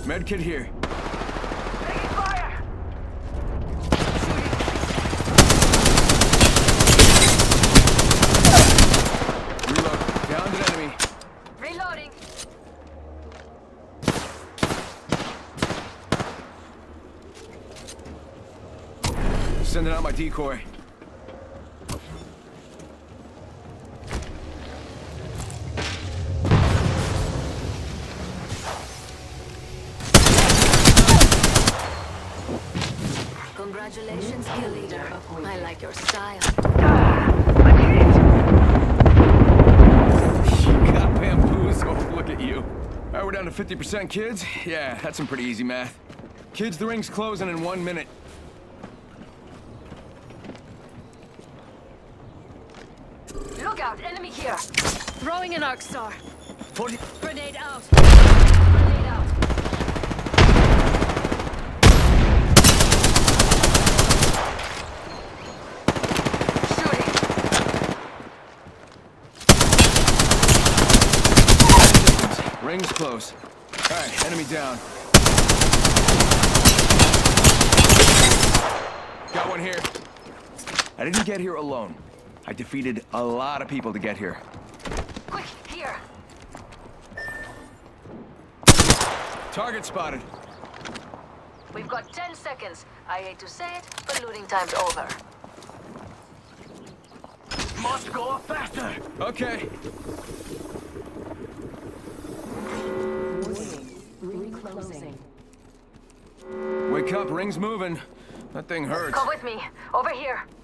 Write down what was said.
Medkit here. Taking fire! Reload. Downed an enemy. Reloading. Sending out my decoy. Congratulations, kill leader. I like your style. You got bamboozled. Look at you. All right, we're down to 50%, kids. Yeah, that's some pretty easy math. Kids, the ring's closing in 1 minute. Look out, enemy here. Throwing an arc star. 40. Grenade out. Grenade out. Shooting. Ring's close. All right, enemy down. Got one here. I didn't get here alone. I defeated a lot of people to get here. Quick, here. Target spotted. We've got 10 seconds. I hate to say it, but looting time's over. Must go faster. Okay. Ring closing. Wake up, ring's moving. That thing hurts. Come with me. Over here.